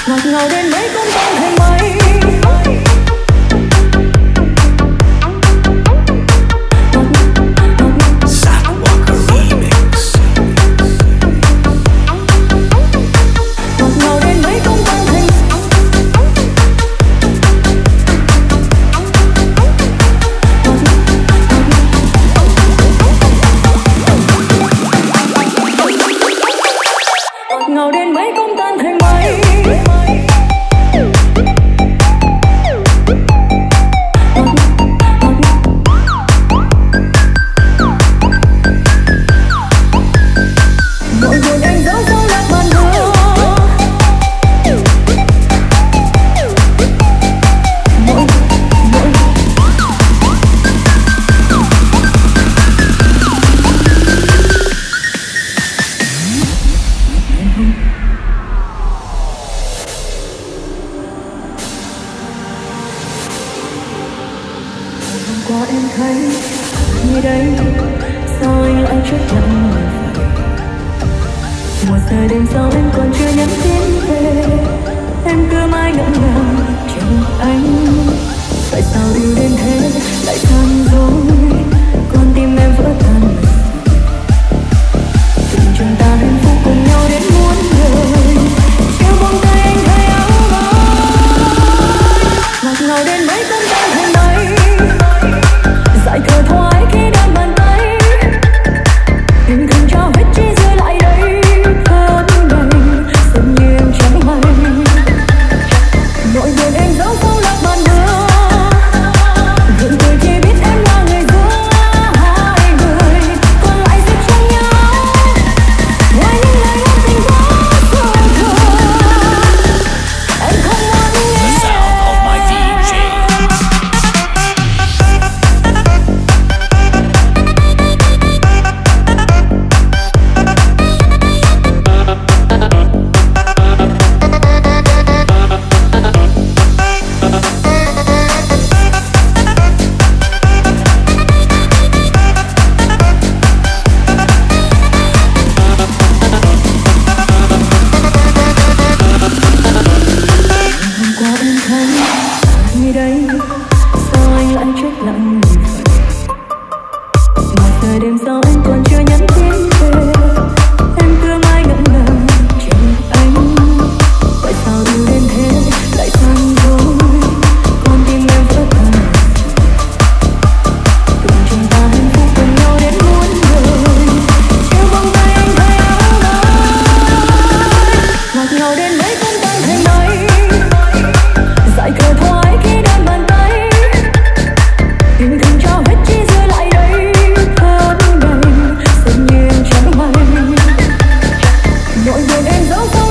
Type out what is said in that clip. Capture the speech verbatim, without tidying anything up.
ngọt ngào đến mấy cũng tan thành mây. Sak Walker remix. Ngọt ngào đến mấy cũng tan thành ngọt ngào đến mấy cũng tan thành mây. Mỗi buồn anh dẫu sao lạc bàn mưa, mỗi mỗi hôm qua em thấy như đây, sao anh lại trách lặng người vậy? Một giờ đêm sau em còn chưa nhắn tin về, em cứ mãi ngỡ ngàng chờ anh. Tại sao yêu đến thế lại tan rồi, con tim em vỡ tan mất rồi. Tình chúng ta hạnh phúc cùng nhau đến muôn đời, chiều buông tay anh thay áo mới. Ngọt ngào đến mấy cũng tan thành mây, dại thở thoải khi đan bàn tay. Tình không cho hết chỉ rơi lại đây hơn đầy, dường như em chẳng may. Nỗi buồn em dẫu sâu lạc bàn mưa, gượng cười chỉ biết em là người giữa hai người, còn lại sẽ chẳng nhau. Ngoài những lời ngôn tình quá xuân thường, em không muốn nghe. The sound of my v j. Hôm qua em thấy như đây, sao anh lại trách lặng như vậy? Một giờ đêm sau anh còn chưa nhắn tin về, em cứ mãi ngỡ ngàng chờ anh. Tại sao yêu đến thế lại tan rồi, con tim em vỡ tan mất rồi. Tình chúng ta hạnh phúc cùng nhau đến muôn đời, chiều buông tay anh thay áo mới. Ngọt ngào đến mấy cũng tan thành mây, dại thở thoải khi đan bàn tay. Tình không cho hết chỉ rơi lại đây hơn đầy, dường như em chẳng may. Nỗi buồn em dẫu sâu